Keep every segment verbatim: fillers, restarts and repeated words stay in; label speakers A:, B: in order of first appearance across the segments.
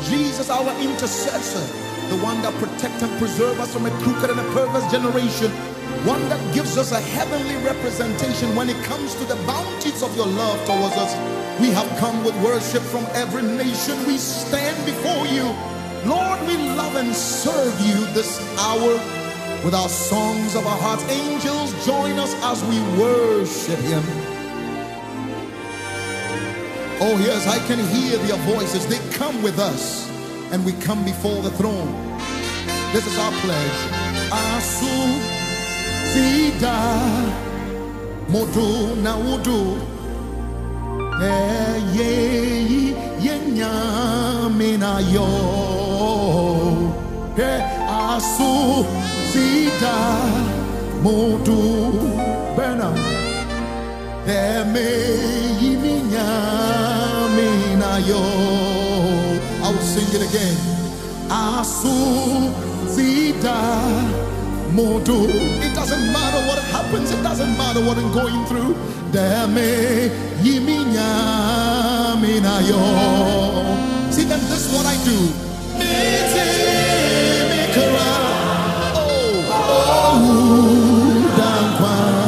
A: Jesus, our intercessor, the one that protects and preserves us from a crooked and a perverse generation, one that gives us a heavenly representation when it comes to the bounties of your love towards us. We have come with worship from every nation. We stand before you. Lord, we love and serve you this hour with our songs of our hearts. Angels, join us as we worship him. Oh yes, I can hear their voices. They come with us and we come before the throne. This is our pledge. Asu Zida Modu Naudu Ye Yenya Minayo Asu Zida Modu Bena I will sing it again. Asu Zida Modu. It doesn't matter what happens, it doesn't matter what I'm going through. Deme Yiminya Minayo. See, then this is what I do. Oh, oh, Dankwa.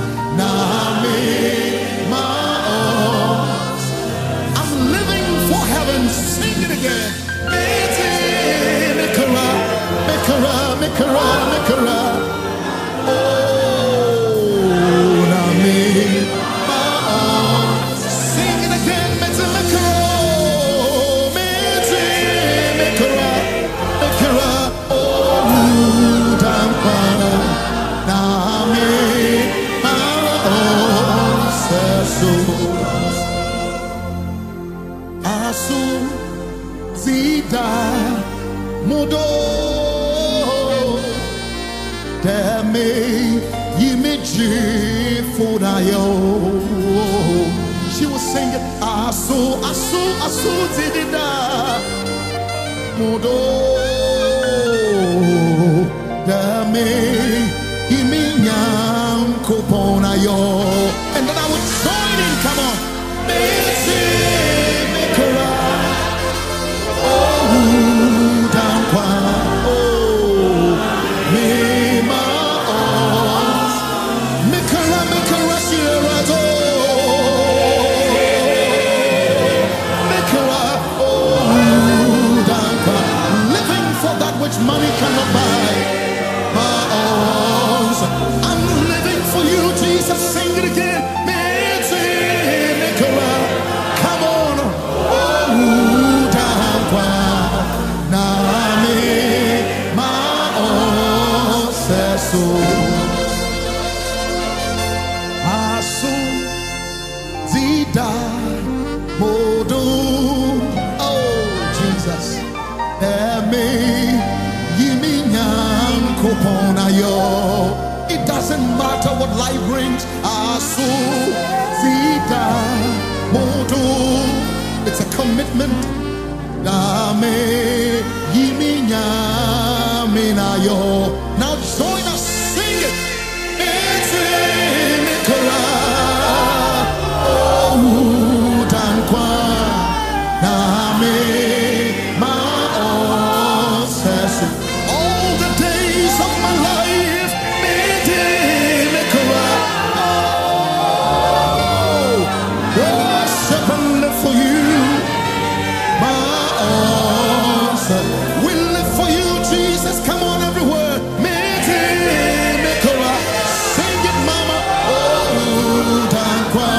A: I'm living for heaven. Sing it again. Mikara, Mikara, Mikara, Mikara. Oh, Nami. Sing it again. Mikara, Mikara, Mikara. Oh, Dampa, Nami. Asu Zida Modo Deme Yimiji Funayo. She was singing Asu Asu Asu Zida Modo Deme Yiminyam Koponayo. And then I would join in, come on. Oh, Dankwa, oh, Mima, oh, Mikara, Mikara, Shirazo, Mikara, oh, Dankwa, living for that which money cannot buy. My arms, I'm living for you, Jesus. Sing it again. Come on, oh, Dankwa, Nami, my own sesu, Asu Zida Modu. Oh, Jesus, Emi Yiminyam Koponayo. It doesn't matter what life brings. Asu Zida Modu. It's a commitment. Dame Yiminya Minayo. Now join us, sing it. It's in Mikara. Oh, Dankwa. Dame Ma Osesu. All the days of my life. Mikara. Oh, worship and live for you. We live for you, Jesus. Come on, everywhere. Sing it, mama. Oh, Dankwa.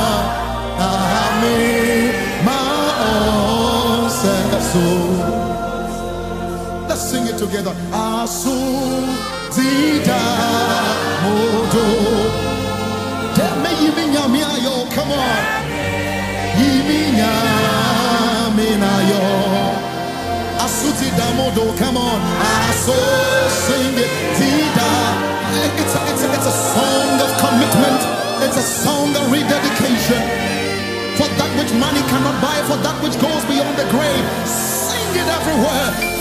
A: Let's sing it together. Asu Zida Modo. Deme Yiminya Miayo. Come on. Yiminya Minayo. Asuti Damodo, come on. Aso, sing it. Zida. It's a, it's, a, it's a song of commitment. It's a song of rededication. For that which money cannot buy, for that which goes beyond the grave. Sing it everywhere.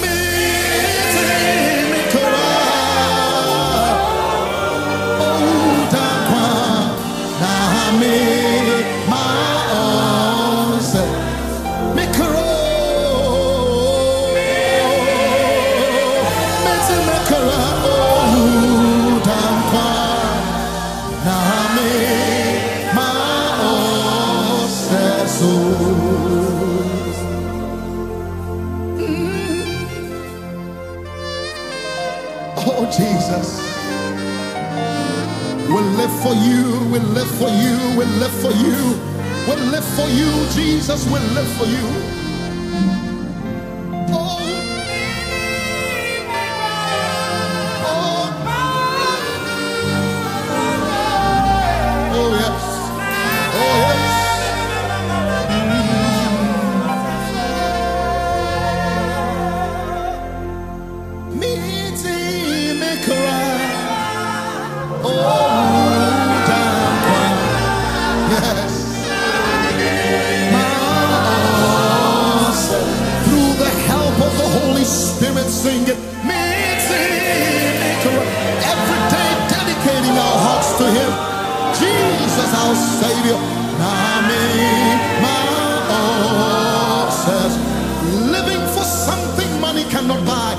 A: Oh, Dankwa, Nami, my own. We live for you, we live for you, we live for you, we live for you, Jesus, we live for you. Oh, oh, oh yes, oh yes. Meeting me cry, oh. Spirit sing it, every day dedicating our hearts to Him. Jesus, our Savior. Says, living for something money cannot buy.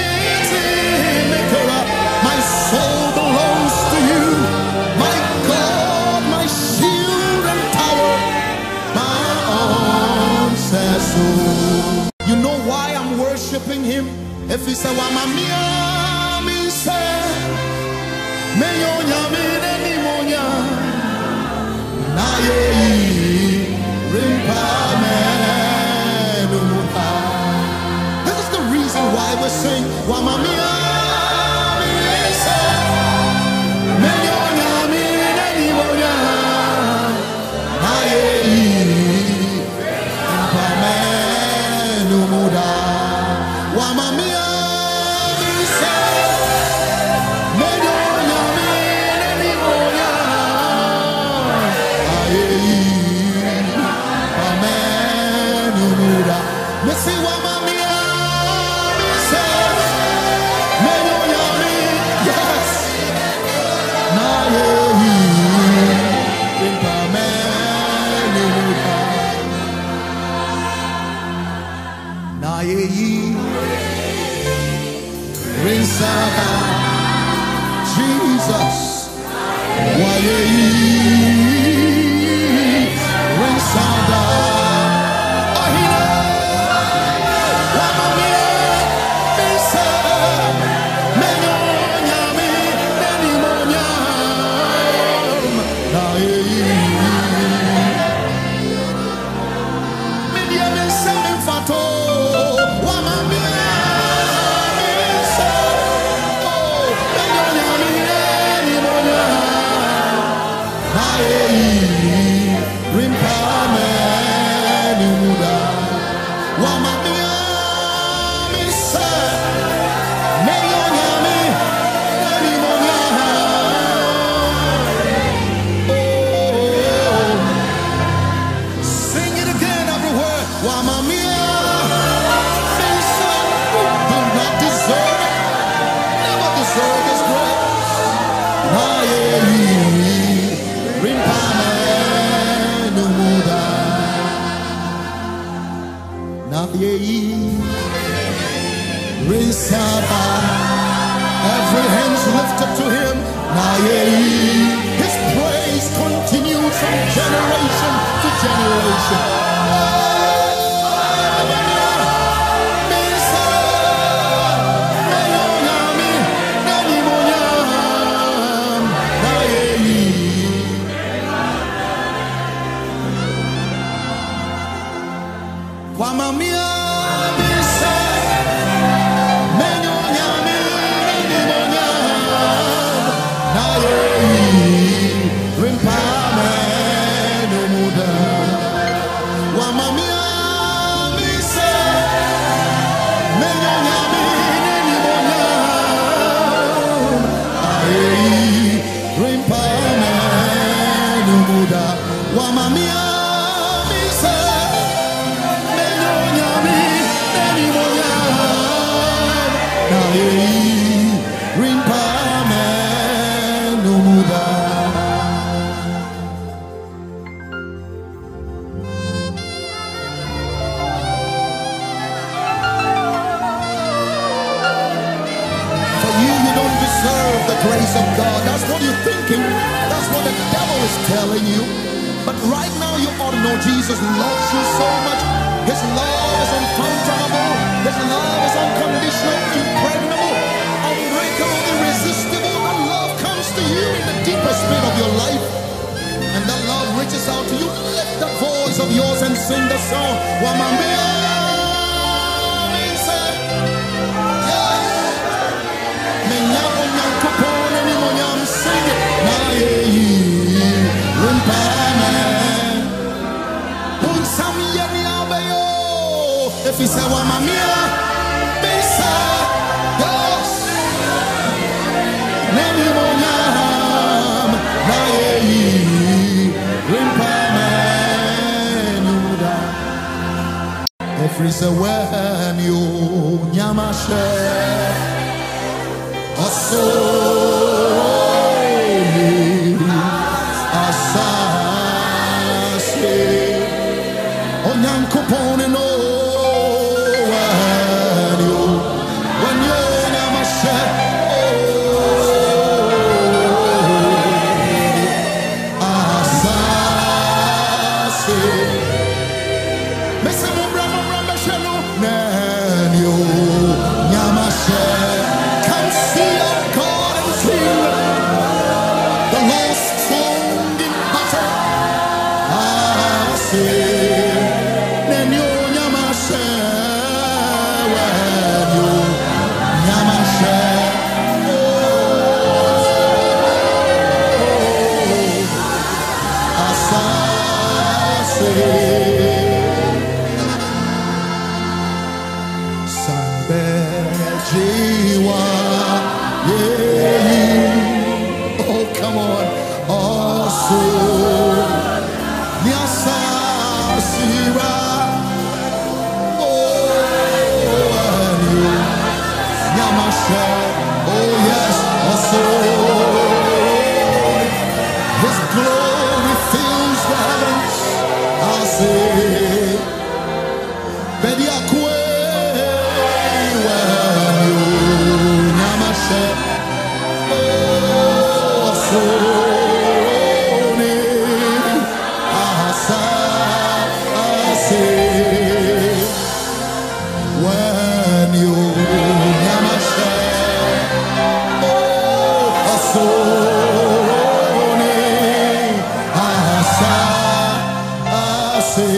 A: My soul belongs to you, my God, my shield and tower. My own says so. You know why I'm worshiping Him? If He said, "Wamamia mi se, me yo nyame ni monya, na ye rimpa me numuta." This is the reason why we sing, "Wamamia mi se, me yo nyame ni monya, na ye rimpa me numuta." Wamamia. Jesus, why Rinsada, Ahina, Wamamia, Misa, Menyonya, Menimonya, Nae, Media Misa, Fato, Wamamia. Every hand's lifted to Him. His praise continues from generation to generation. Wamamia. Grace of God. That's what you're thinking. That's what the devil is telling you. But right now you ought to know Jesus loves you so much. His love is unfathomable. His love is unconditional, impregnable, unbreakable, irresistible. The reaches out to you, lift the voice of yours and sing the song. Wamambia, say, yes. Menyamo nyankopon ni monyam sing it. Na ye rumpame. Unsam ye ni abeyo. If he say wamambia, bisa, yes. Neni monyam, na ye rumpame. Every say when you nyamashe osoni asase onyankopon no when you when you nyamashe asase. Come see our God and King, the lost song in battle. I say, when you nyamashe, when you nyamashe, oh, asase. Jiwa, yeah. Oh, come on. Oh, so Nyasa Sira. Oh, and you Nyamashe. Oh, yes. Also, His glory fills the heavens. I say, Bediakwe. When you nyamashe, oh, asoni asa ase.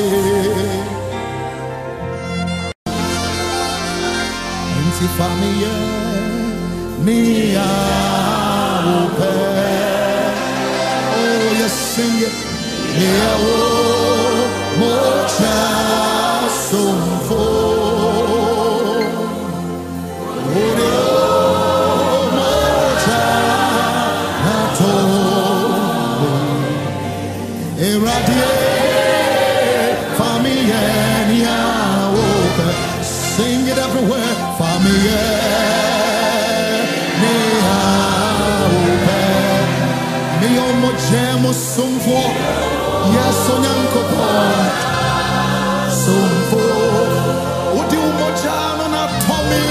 A: Inti familia ni aupe. Oh, you sing it. Ni au mocha sumfo. Sing it everywhere for me, me aupe, me omo jemo sumfo, yes onyankopon sumfo, udi umo jano na tomi,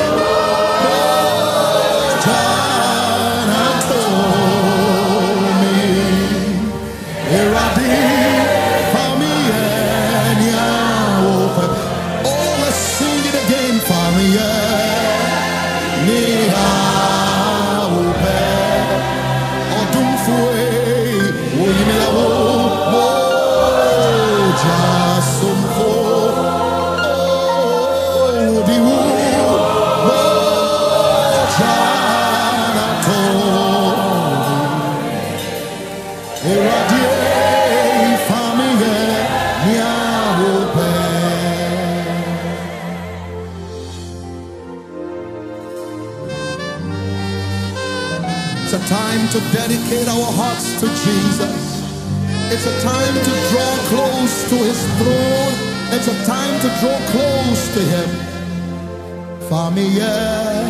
A: jana tomi, eradi for me, me aupe. Sing it again for me, yeah. Ni aupe, odumfue, oyimela wo, moja sumfo, odiwu, moja nato, eradie for me, yeah. Ni aupe. It's a time to dedicate our hearts to Jesus. It's a time to draw close to His throne. It's a time to draw close to Him. Familia,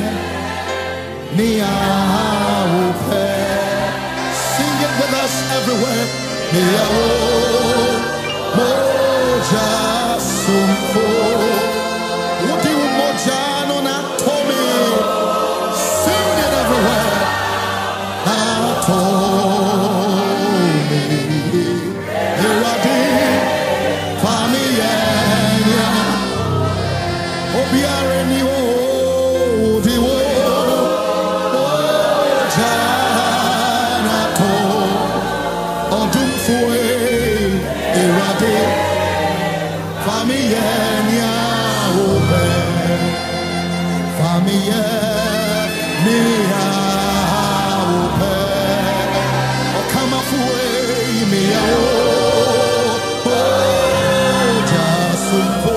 A: Nia Upe. Sing it with us everywhere. Nia Moja Sumfo. Udi Moja no na Tomi. Sing it everywhere. Odumfue Famia Mia Ope Okamafue Mia O Jasumpo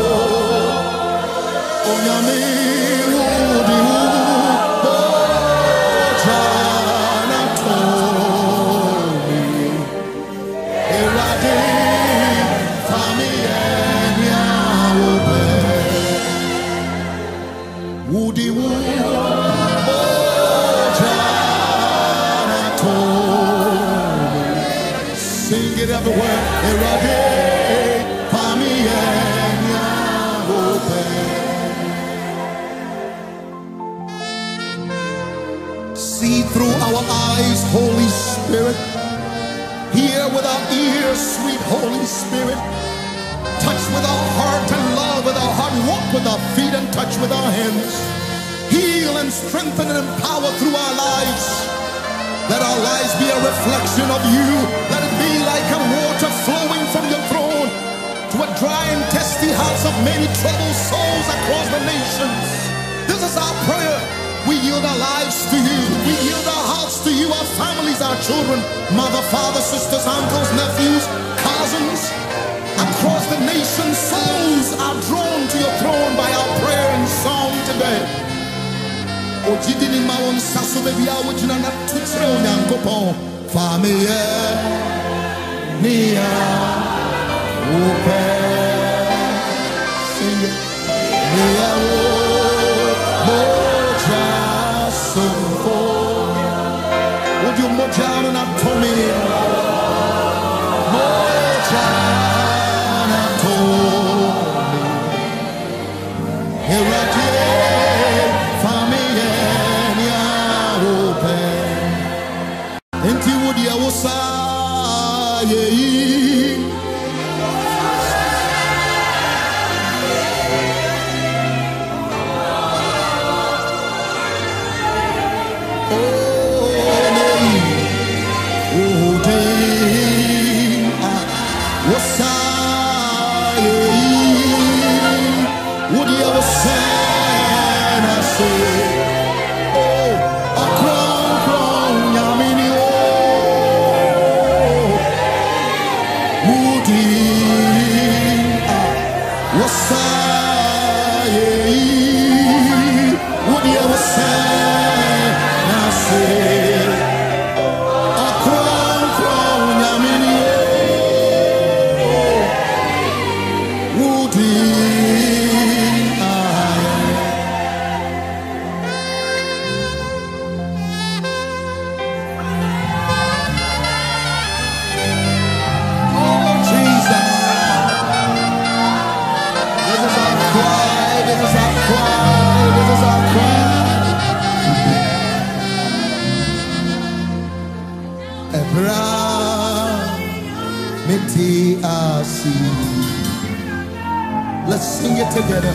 A: Onyame Udi O Janatomi Erade Famia Mia Ope Woody Woody sing it everywhere. Erade Pamienya open. See through our eyes, Holy Spirit. Hear with our ears, sweet Holy Spirit. Touch with our heart and love with our heart. Walk with our feet and touch with our hands. Heal and strengthen and empower through our lives. Let our lives be a reflection of you. Let it be like a water flowing from your throne to a dry and thirsty hearts of many troubled souls across the nations. This is our prayer. We yield our lives to you. We yield our hearts to you, our families, our children, mother, father, sisters, uncles, nephews, cousins. Across the nation, souls are drawn to your throne by our prayer and song today. Ojidini mawon saso bebi a wojina na tutre onyankopon fameye nia ope sing nia o moja sumfo would you moja na tomi moja na tomi erati let's sing it together.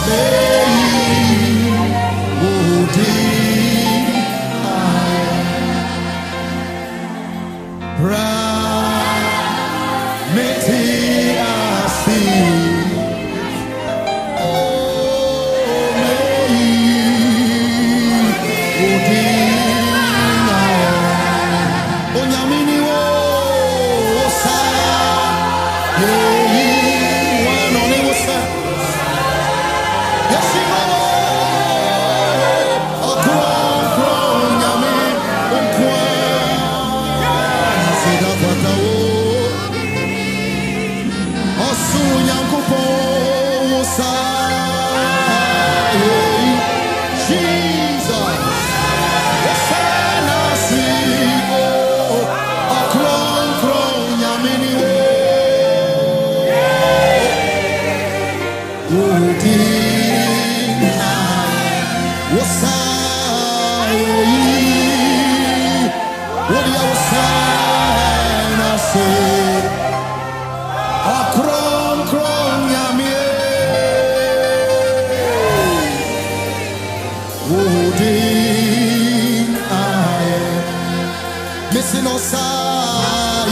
A: Missing on side,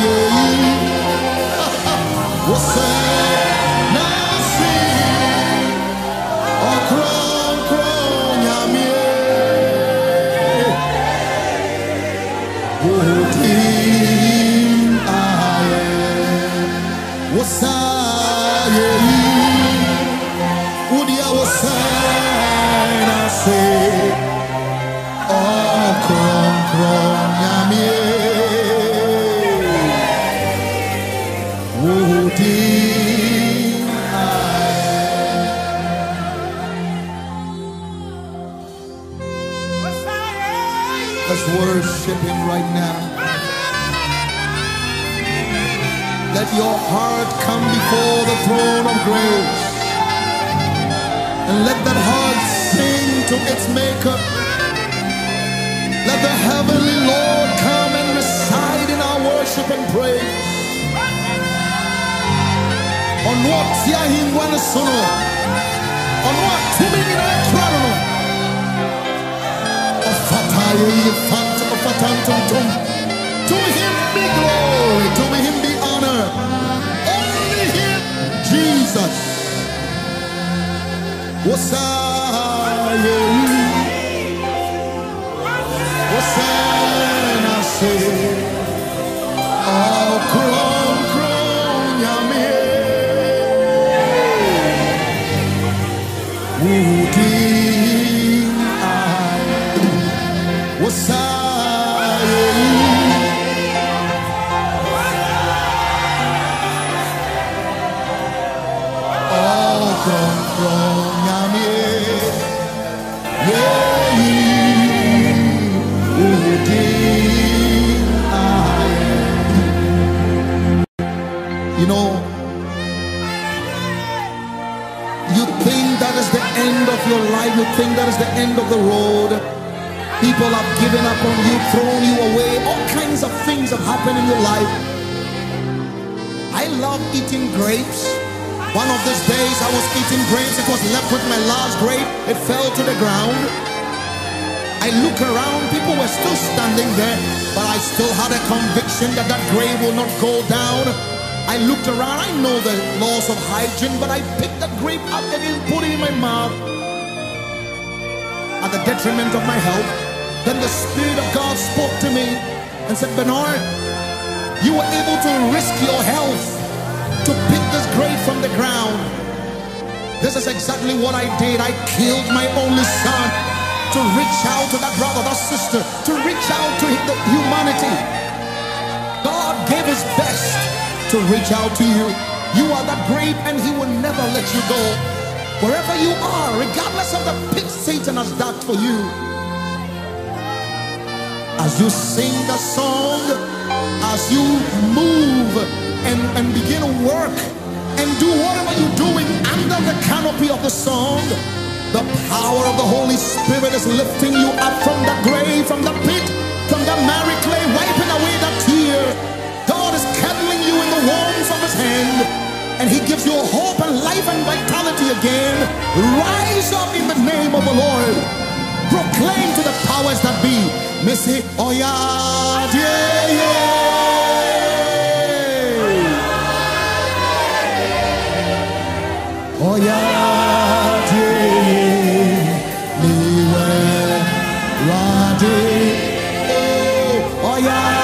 A: what's that? Now see, oh, crown, crown, yummy. Udim aye. Wasaye. Udia wasana se. Oh, kron kron yamie. Udim aye. Let's worship him right now. Let your heart come before the throne of grace. And let that heart sing to its maker. Let the heavenly Lord come and reside in our worship and praise. On what Tiahim Wanasono. On what Timing in our Crown. Of Fataye Fant of Fatantum. To him be glory, to him be honor. Only him, Jesus. Wasaye. Wasana say. Oh, kron kron yame. Udim aye. Wasaye. Oh, kron kron yame. Yeah. Udim aye. You know, you think that is the end of your life, you think that is the end of the road. People have given up on you, thrown you away. All kinds of things have happened in your life. I love eating grapes. One of these days I was eating grapes. It was left with my last grape. It fell to the ground. I look around, people were still standing there, but I still had a conviction that that grape will not go down. I looked around, I know the laws of hygiene, but I picked that grape up and put it in my mouth at the detriment of my health. Then the Spirit of God spoke to me and said, Bernard, you were able to risk your health to pick this grape from the ground. This is exactly what I did. I killed my only son to reach out to that brother, that sister, to reach out to the humanity. God gave his best to reach out to you. You are that grape and he will never let you go. Wherever you are, regardless of the pit Satan has dug for you. As you sing the song, as you move and, and begin to work and do whatever you're doing under the canopy of the song, the power of the Holy Spirit is lifting you up from the grave, from the pit, from the miry clay, wiping away that tear. God is cuddling you in the warmth of his hand, and he gives you hope and life and vitality again. Rise up in the name of the Lord. Proclaim to the powers that be. Missy, oh yeah, yeah, yeah. Oh yeah, yeah. Niwe, Rade. Oh, oh yeah.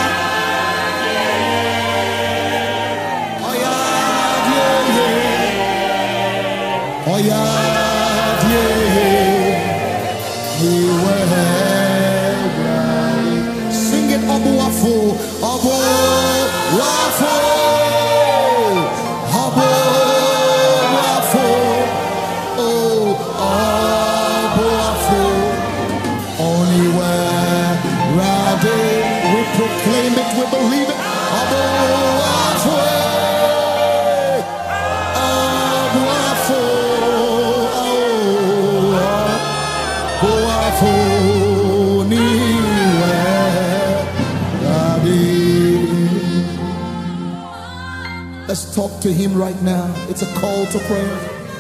A: Oh yeah, yeah, yeah. Oh yeah, yeah, yeah. Niwe. Sing it, Abu Wafu, Abu Wafu, Abu Wafu, oh, Abu Wafu. Only where Rade, we proclaim it, we believe it. Abu Wafu, Abu Wafu, oh, Abu Wafu. Let's talk to him right now. It's a call to prayer.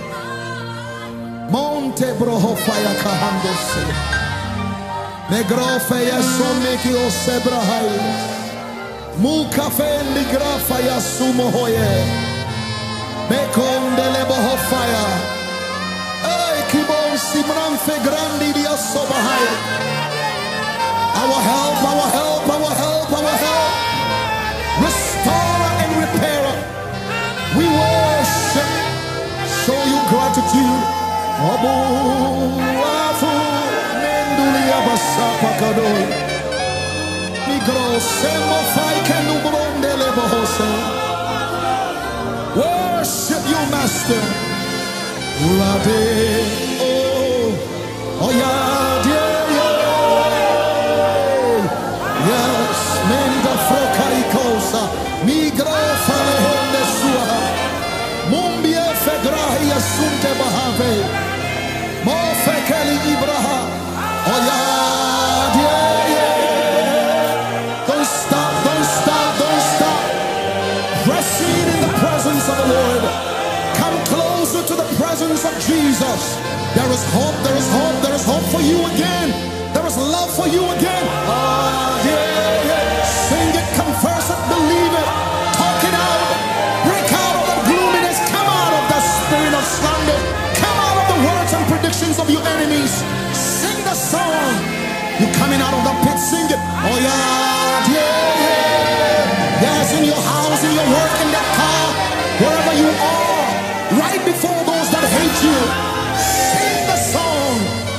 A: Monte brohofaya kahandose. Negrofaya someki o sebrahai. Mukafe ligrafaya sumohoye. Mekondele bohofaya. Ay kibon simranfe grandi dia sobahai. Our help, our help, our help, our Obu afu mendulia basapa kadoi. Migro semo fai kenu brondele bohose. Worship you, Master. Lade oh oh yeah yeah yeah. Yes, menda frokai cosa. Migro fale hende sua. Mumbie fegrahi asunte bahave. Mo fekeli ibraha. Oh yeah yeah yeah. Don't stop, don't stop, don't stop. Proceed in the presence of the Lord. Come closer to the presence of Jesus. There is hope, there is hope, there is hope for you again. There is love for you again. Ah, yeah, yeah. Sing it, confess it, believe it. Talk it out. Break out of the gloominess. Come out of the spirit of slander. Come out of the words and predictions of your enemies. Sing the song. You're coming out of the pit, sing it. Oh, yeah, yeah, yeah. Yes, in your house, in your work, in that car, wherever you are, right before those that hate you, sing the song.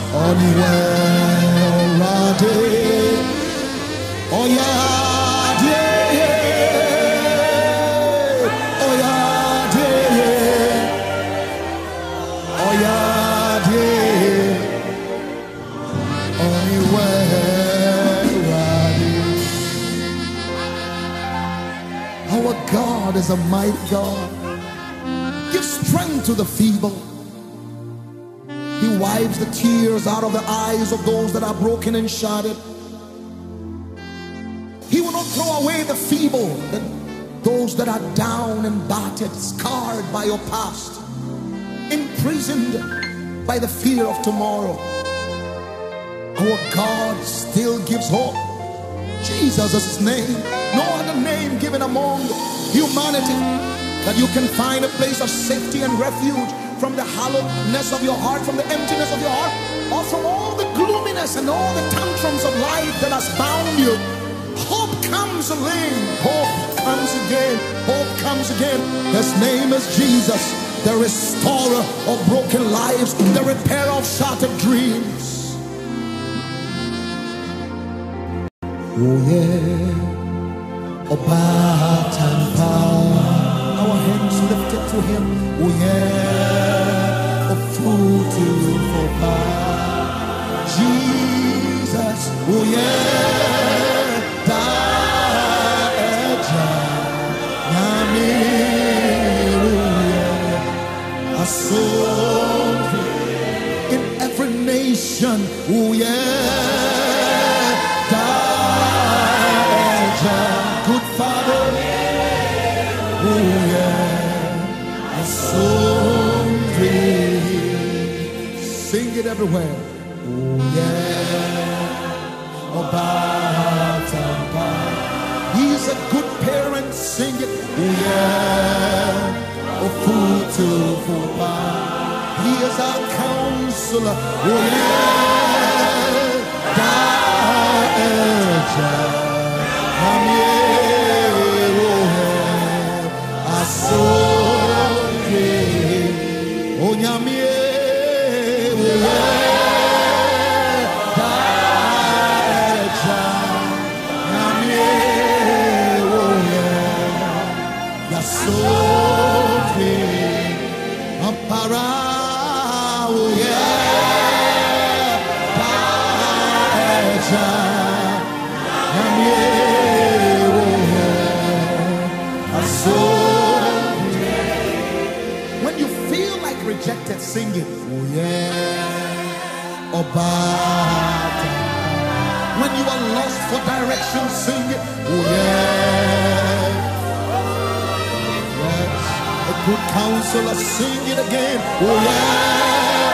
A: Oh yeah, yeah, yeah. Oh yeah, yeah, yeah. Oh yeah, yeah. Our God is a mighty God. Give strength to the feeble. He wipes the tears out of the eyes of those that are broken and shattered. He will not throw away the feeble, the, those that are down and battered, scarred by your past, imprisoned by the fear of tomorrow. Our God still gives hope. Jesus is his name. No other name given among humanity that you can find a place of safety and refuge from the hollowness of your heart, from the emptiness of your heart, or from all the gloominess and all the tantrums of life that has bound you. Hope comes again. Hope comes again. Hope comes again. His name is Jesus, the restorer of broken lives, the repairer of shattered dreams. Oh yeah, Obatampa. Our hands lifted to him. Oh yeah, a fool to Oba. Jesus. Oh yeah, Daeja. Nami. Oh yeah, a soul in every nation. Oh yeah. Good Father, oh yeah, a soul dream. Sing it everywhere. Oh yeah, Obatampa. He's a good parent. Sing it. Oh yeah, Ofutu Fupa. He is our counselor. Oh yeah, Daeja. When you feel like rejected, sing it. Oh yeah, Obata. When you are lost for direction, sing it. Oh yeah, yes. A good counselor, sing it again. Oh yeah,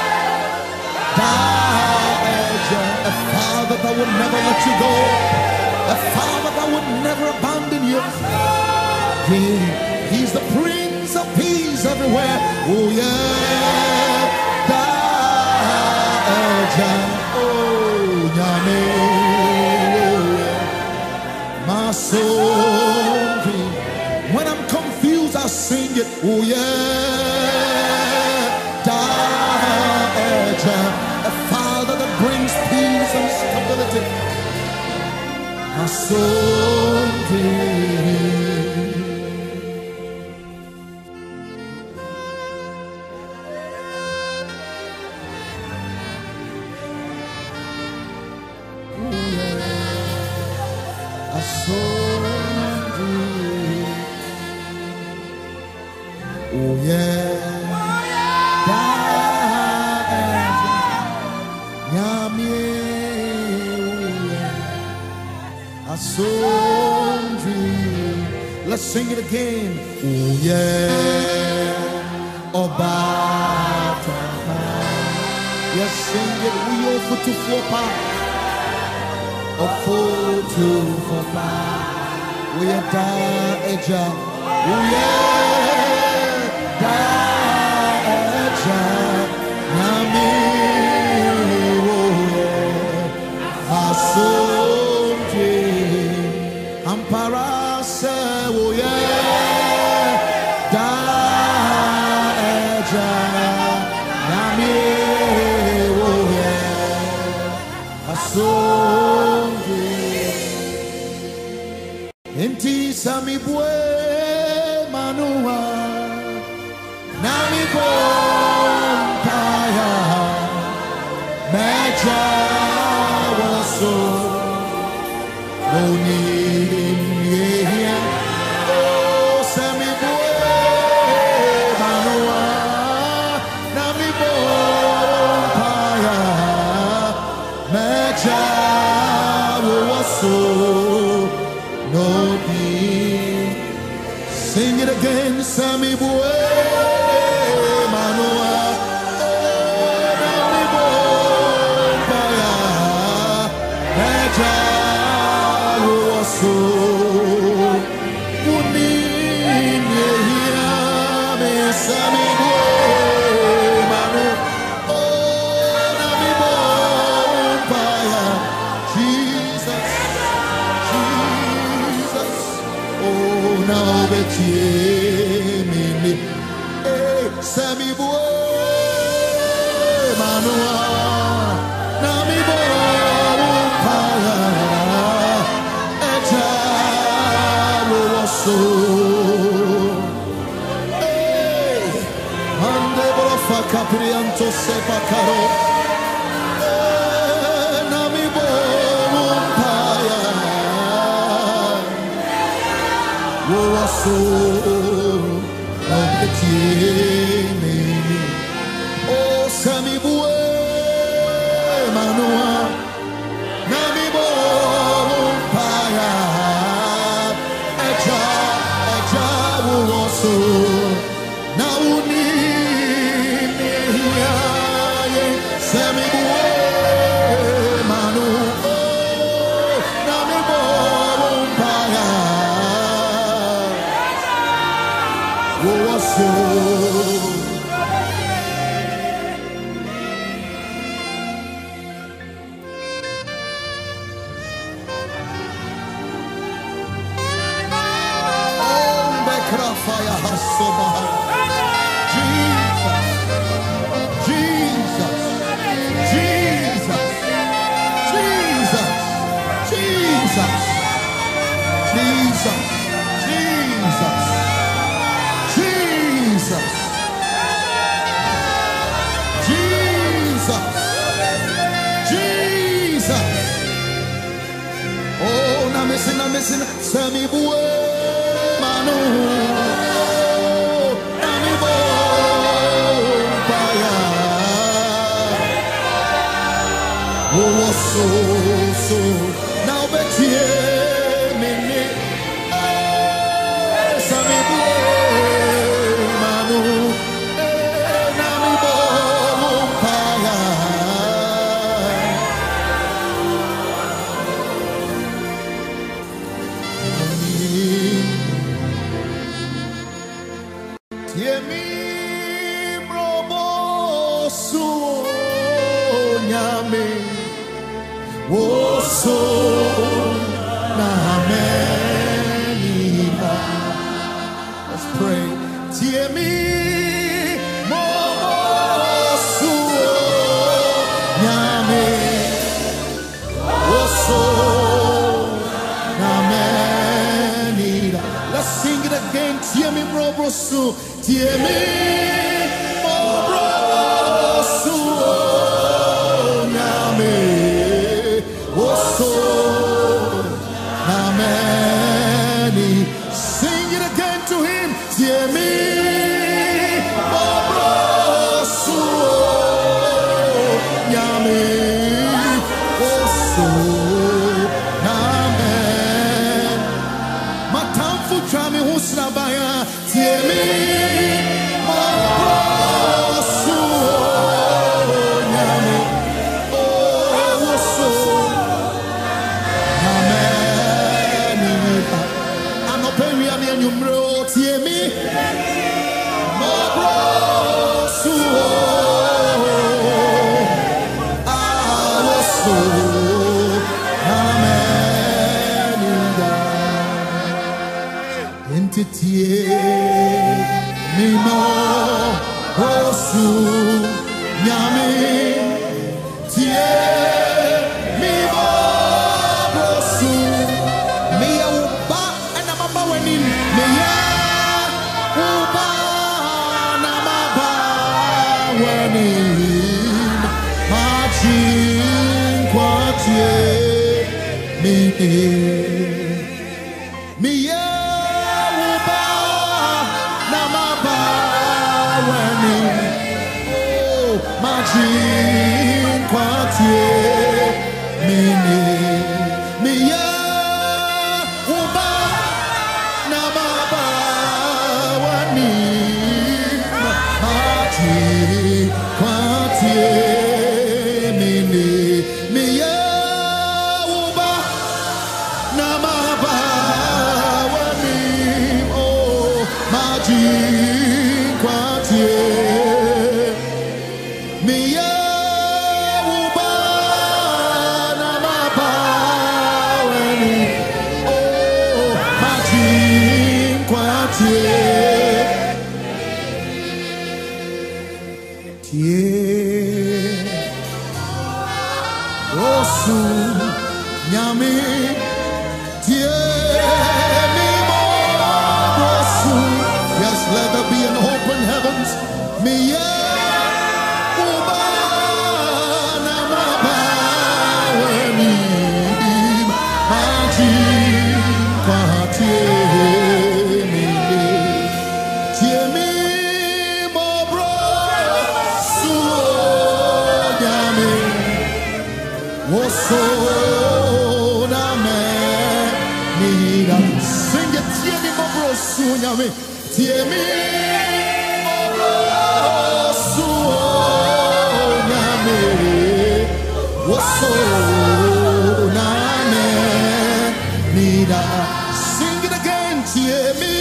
A: Daeja. A father that would never let you go, a father that would never abandon you. He, he's the Prince of Peace everywhere. Oh yeah, Daeja. Oh Yame, oh yeah, my soul. When I'm confused, I sing it. Oh yeah, Daeja. Oh yeah. Let's sing it again. Oh yeah. Obata. Yes, sing it. We offer to Flopa. Offer to Flopa. We are da eja. Oh yeah. Da eja. Nami. Oh yeah. Asomje. Ampara. Oh yeah, da eja, nami, oh yeah, asongi. Enti sami bue manua, nami bompaya, meja waso, noni. Sing it again, Sami Bue Manoa, Nami Bompaya, Eja Uosu, Unin Yehia, Sami Bue Manu, oh Nami Bompaya, Jesus, Jesus, oh now that Mini, eh, Sami Bue Manua, Nami Bompaya, Eja Uosu, eh, Ande Brofa Caprianto Sepa Caro, eh, Nami Bompaya, Uosu. Oh, Sami Bue Manua, Nami Bompaya, Eja, Eja Uosu, Nauni Nehia, Sami Bue Manu, oh, Nami Bompaya, Uosu. Sami Bue Manu, Nami Bompaya, oh so so now betie mini, Sami Bue Manu, Nami Bompaya. Yemi Brobosu Nyame Woso Nameniba. Let's pray. Yemi Brobosu Nyame Woso Mobrosu, Tiemi Mobrosu, Nyame, Oso, Nameni. Sing it again to him, Tiemi Mobrosu, Nyame, Oso, Nameni. Matamfu Trami Husnabaya, Tiemi Mobrosu, Nyame, Oso, Nameni. Anopemi ani enyumro, Tiemi Mobrosu, Oso, Nameni. Entitie Mimo Osu Nyame Tie Mimo Osu Meya Uba and Amaba Wenin Meya Uba Namaba Wenin Machin Kwatie Mine Meya Uba Namaba Wenin Oh Machin Kwatie Mine Meya Uba Namaba Wenin Machin Kwatie Mine Meya Uba Namaba Wenin Oh Machin Kwatie Meya Uba Namaba Wenin Oh Machin Kwatie Tie Osu Nyame Tie Mimo Osu. Yes, let there be an open heavens. Meya Uba Namaba Wenin Machin Kwatie Mine Tie Mimo Osu Nyame Oso Nameni. Sing it, Tiemi Mobrosu Nyame, Tiemi Mobrosu Nyame, Oso Nameni. Sing it again, Tiemi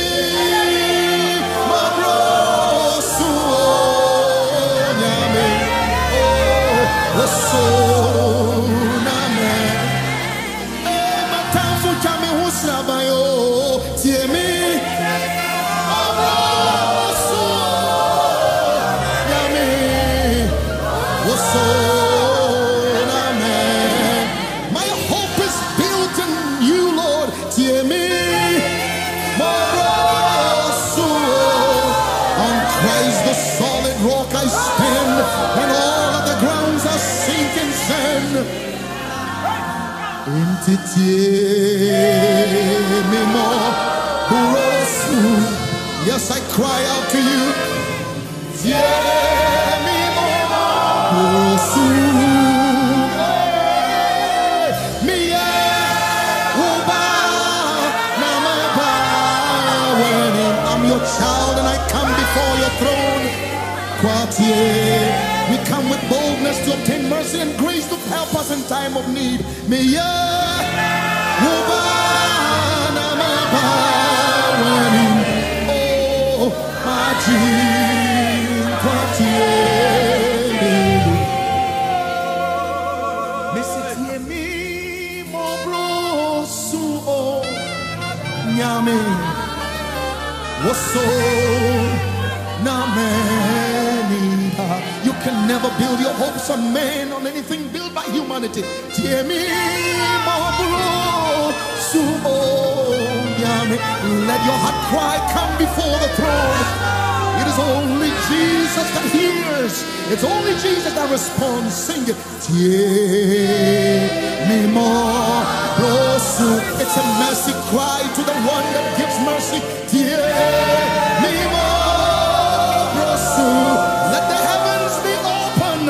A: Mobrosu Nyame, oh, Oso Nameni. Matamfu Trami Husnabayo, Tiemi Mobrosu Nyame, Oso Nameni. My hope is built in you, Lord. Tiemi Mobrosu. On Christ the solid rock I stand, when all of the grounds are sinking sand. Entitie Mimo Osu. Yes, I cry out to you. Tie Mimo Osu. Meya Uba Namaba Wenin. I'm your child and I come before your throne. Kwatie. We come with boldness to obtain mercy and grace to help us in time of need. Meya Uba Namaba Wenin. Oh, Machin Kwatie. Tiemi Mobrosu Nyame, Oso Nameni. You can never build your hopes on man, on anything built by humanity. Tiemi Mobrosu Nyame. Let your heart cry come before the throne. It is only Jesus that hears. It's only Jesus that responds. Sing it. It's a mercy cry to the one that gives mercy. Let the heavens be open.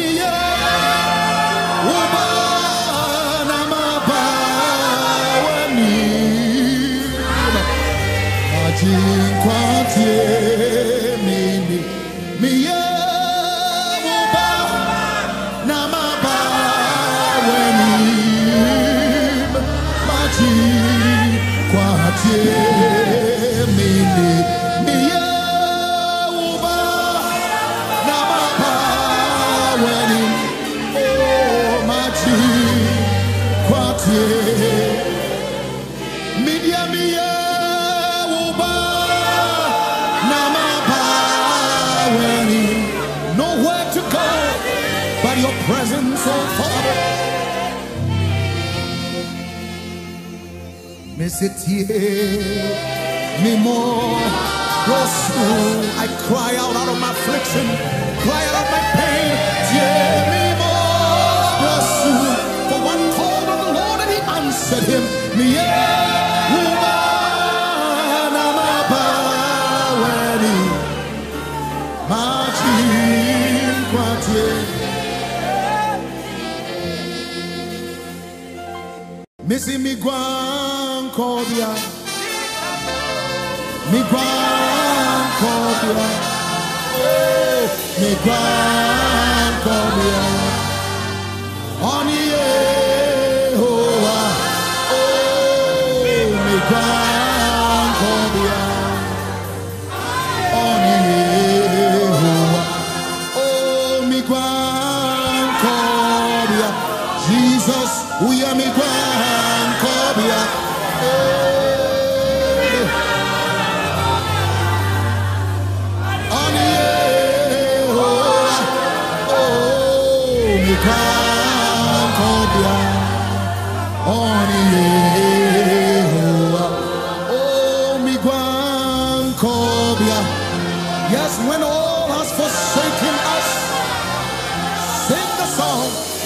A: Nowhere to go but your presence, oh Father. I cry out out of my affliction, cry out of my pain. For one called on the Lord and he answered him. Missy mi guan kobia, mi guan kobia, oh, mi guan kobia, oni Yehovah, oh, mi guan kobia, oni Yehovah, oh, mi guan kobia, Jesus, we are mi guan. Yes, when all has forsaken us, sing the song.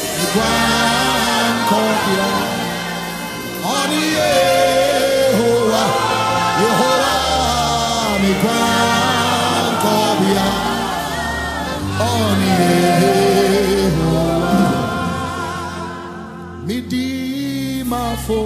A: Yehovah, Yehovah, mi guan kobia, oni Yehovah, mi di mafo,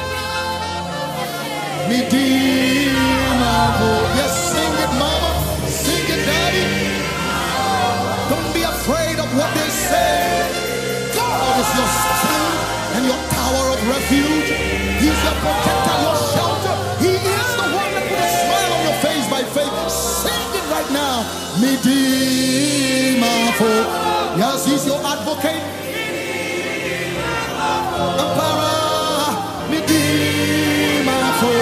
A: mi di mafo. Yes, sing it, mama, sing it, daddy. Don't be afraid of what they say. God is your strength and your tower of refuge. He's your protector, your shelter. He is the one that puts a smile on your face by faith. Sing it right now. Midimafo. Yes, he's your advocate. Apara. Midimafo.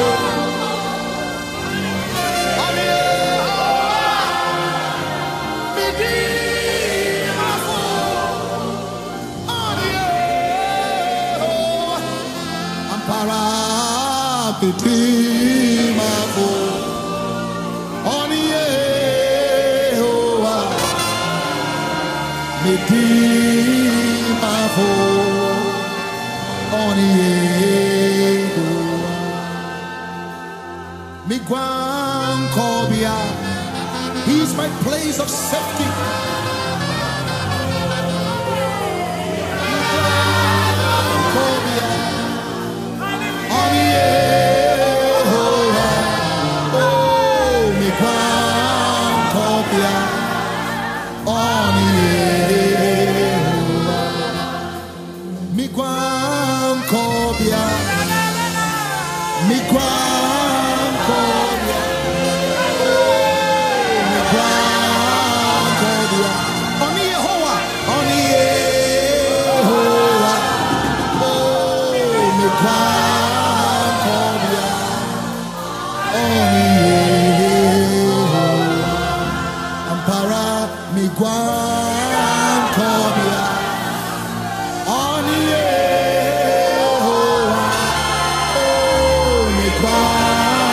A: Midimafo, oni Yehovah, Midimafo, oni Yehovah, mi guan kobia, he's my place of safety. Bye.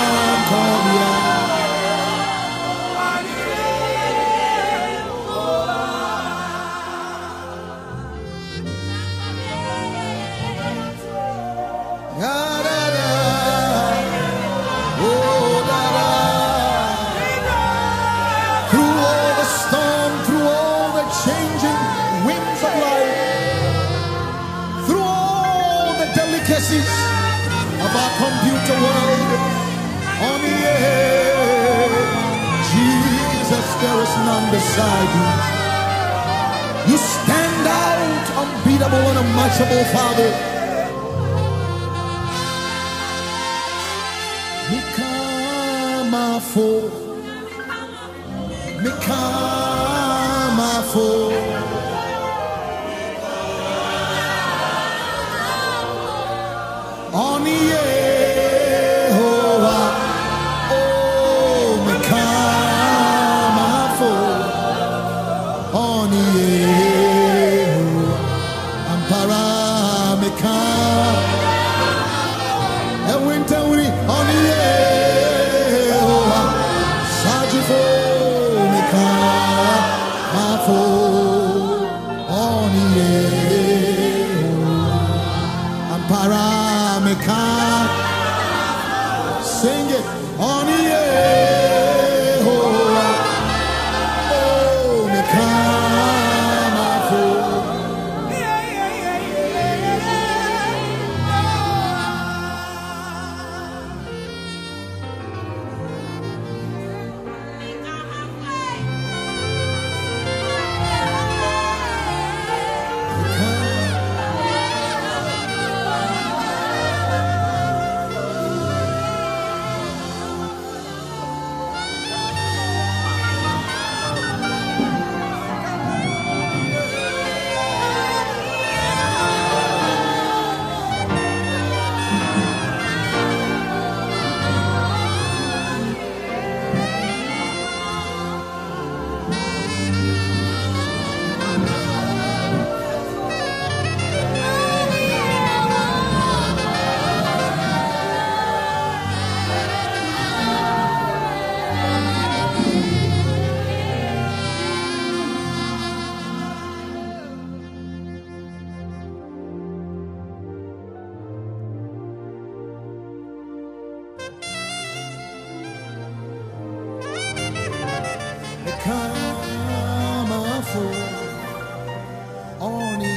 A: computer world. On the air, Jesus, there is none beside you. You stand out, unbeatable and unmatchable, Father. Mikamafo, Mikamafo. On the Yehovah, oh, Mikamafo. On the Yehovah, Ampara Mikam. And winter we on the Yehovah, Sajifo Mikamafo. On the Yehovah, Ampara. Sing it on the Yehovah, oh, Mikamafo. Mikamafo, on the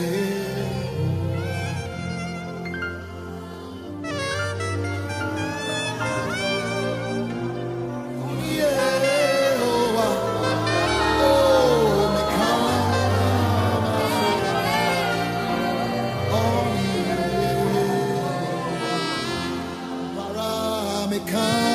A: Yehovah, oh, Mikamafo, on the Yehovah, para Mikam.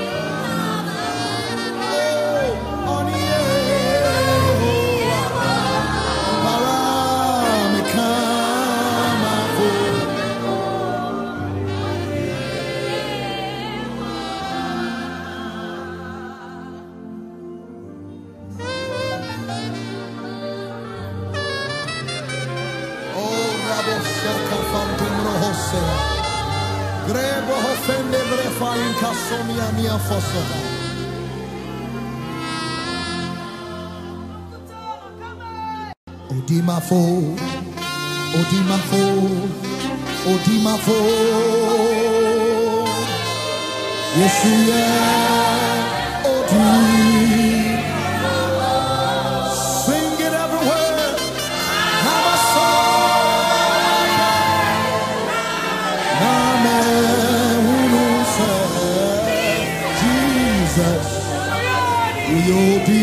A: Grebo hofende brefa in kasomia mia fosoda. Odimafo, Odimafo, Odimafo. Yesu ye Odi. Sing it everywhere. Have a song. Amen. Jesus, you'll be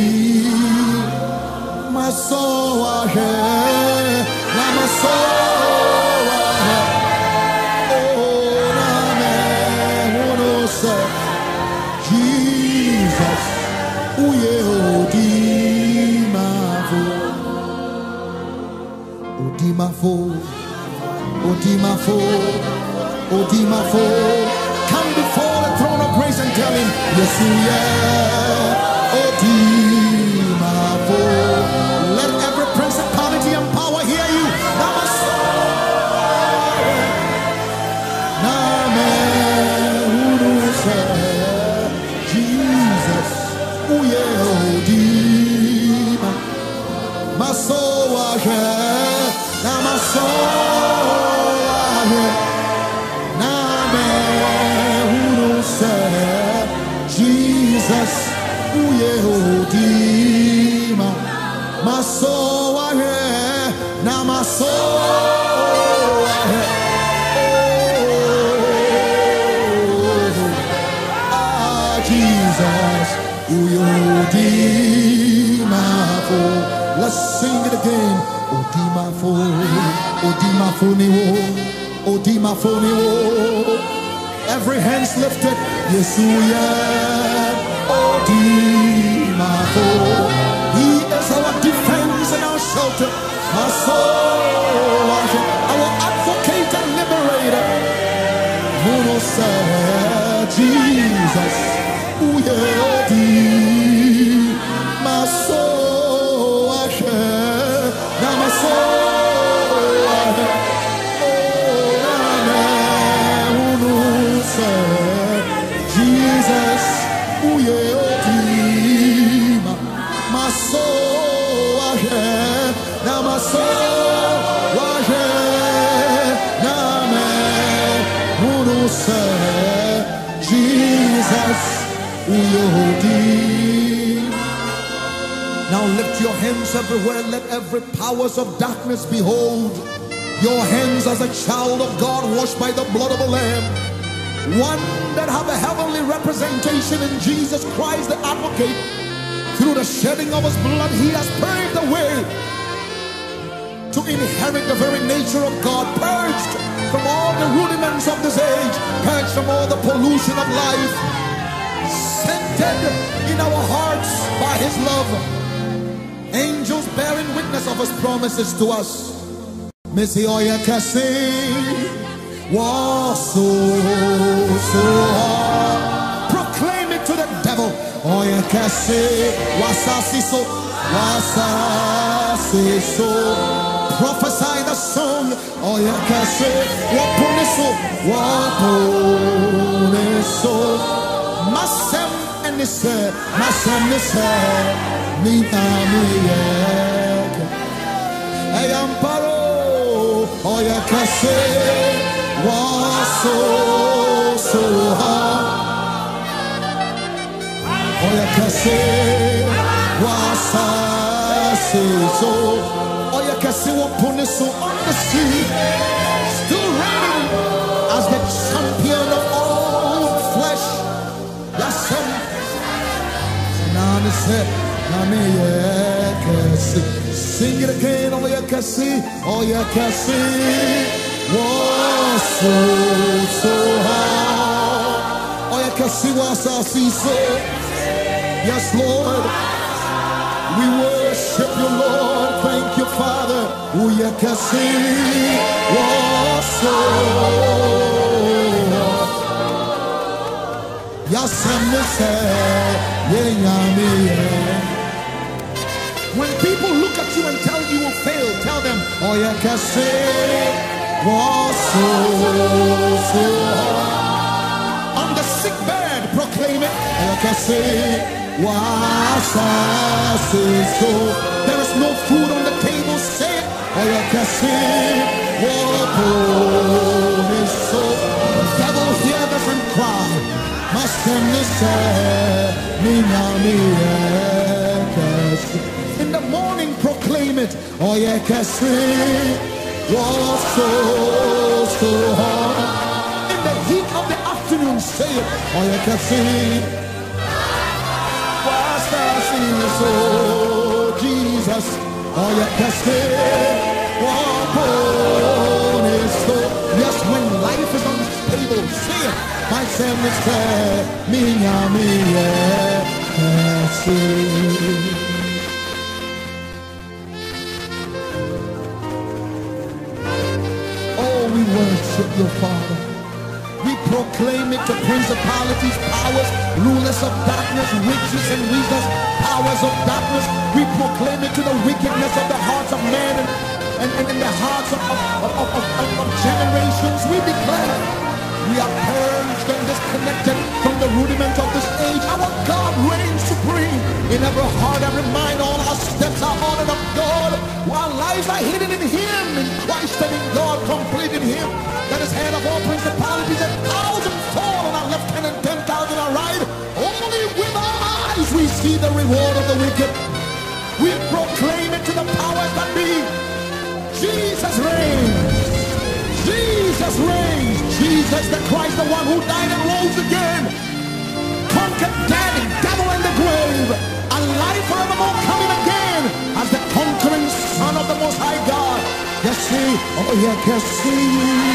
A: my soul. My soul. Oh, amen. Jesus, you'll be my Odimafo, Odimafo, Odimafo. Come before the throne of grace and tell him, yes, yeah, Odimafo. Let every principality and power hear you. Namaste. Jesus, oh yeah, Odima. My soul, now my soul, Jesus, oh yeah, Odima. My soul, now my soul, Jesus. Udimafo. Let's sing it again. Udimafo. Udimafo niwo. Udimafo niwo. Every hand's lifted. Yesuya. Udimafo. He is our defense and our shelter. Our soul. Our advocate and liberator. Who said Jesus? Ooh, yeah, my soul, I share. Now my soul, I share. Oh, who said Jesus? Ooh, yeah, my soul, I share. Now my soul, I share. Now man, who said Jesus? Now lift your hands everywhere. Let every powers of darkness behold your hands as a child of God washed by the blood of the Lamb. One that have a heavenly representation in Jesus Christ the advocate. Through the shedding of his blood, he has paved the way to inherit the very nature of God, purged from all the rudiments of this age, purged from all the pollution of life, centered in our hearts by his love. Angels bearing witness of his promises to us. Missy Oya Kasi was so, so hard. Proclaim it to the devil. Oya Kasi wasasi so, wasasi so. Prophesy the song. Oya Kasi wapuniso, wapuniso. Masem enise, masem nise, mina miyek. Eyamparo, Oya Kasi waso so hard. Oya Kasi wasasi so. Oya Kasi wapuniso on the sea, still reigning as the champion of all flesh. Yasem, Nani said, Nami Yakasi. Sing it again, Oya Kasi, Oya Kasi was so, so hard. Oya Kasi was our so. Yes, Lord, we worship you, Lord. Thank you, Father. Oya Kasi was so. When people look at you and tell you will fail, tell them, Oya Kasi was so, so hard. On the sick bed, proclaim it. Oya Kasi was so. There is no food on the table, say it. Oya Kasi was so. Devil, hear this and cry. In the morning proclaim it. Oya Kasi was so, so hard. In the heat of the afternoon say it. Oya Kasi was so. Jesus. Oya Kasi was so. Yes, when life is unstable, say it. My son is there, minha minha Oh, we worship your Father. We proclaim it to principalities, powers, rulers of darkness, witches and wizards, powers of darkness. We proclaim it to the wickedness of the hearts of men and, and, and in the hearts of, of, of, of, of, of generations. We declare we are purged and disconnected from the rudiment of this age. Our God reigns supreme in every heart, every mind. All our steps are ordered of God. Our lives are hidden in Him, in Christ and in God, complete in Him. That is head of all principalities. A thousand fall on our left hand and ten thousand on our right. Only with our eyes we see the reward of the wicked. We proclaim it to the powers that be. Jesus reigns. Jesus reigns. Jesus the Christ, the one who died and rose again. Come conquered death, devil, and the grave, alive forevermore, coming again as the conquering Son of the Most High God. Yes, see, oh yeah, can see,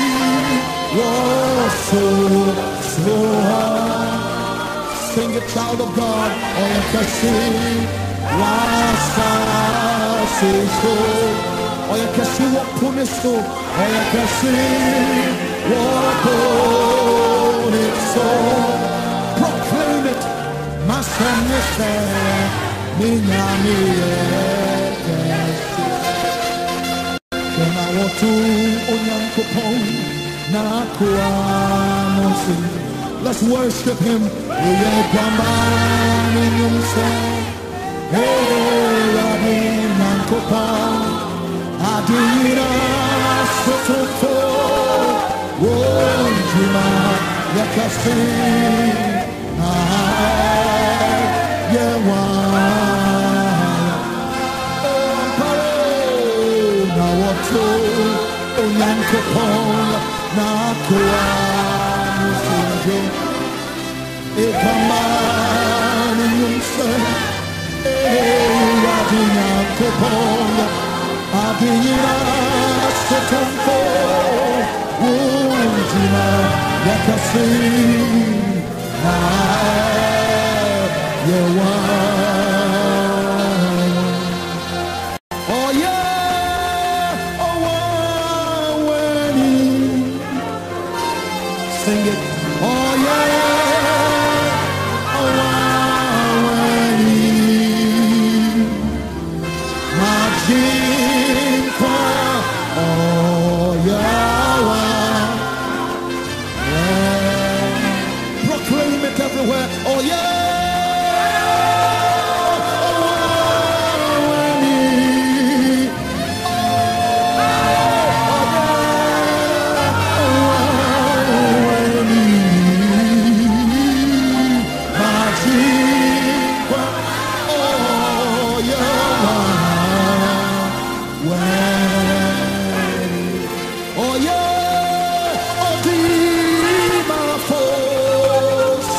A: oh, so, so hard. Sing it, child of God, oh yeah, can see, last say so, oh yeah, can see what punish so, oh yeah, can see what punish so. Proclaim it, my son is there, me now me yes. Then I want to Onyankopon na kuamosi. Let's worship him. We are Gwamba in himself. Hey, Rabbi Nankopon, Adina Sotofo, Wonjima Yakasi, Yewa, Amparo, Nawato, Onyankopon, Nakua, Musinjo, Ekaman in himself. Adina Koponga, Adina Sotompo, Wunjima Yakasi, Yewa. Oh yeah, oh when sing it. Oh yeah, oh when oh Yahweh, yeah. Proclaim it everywhere. Oh yeah.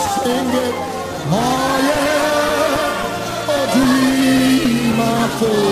A: Oh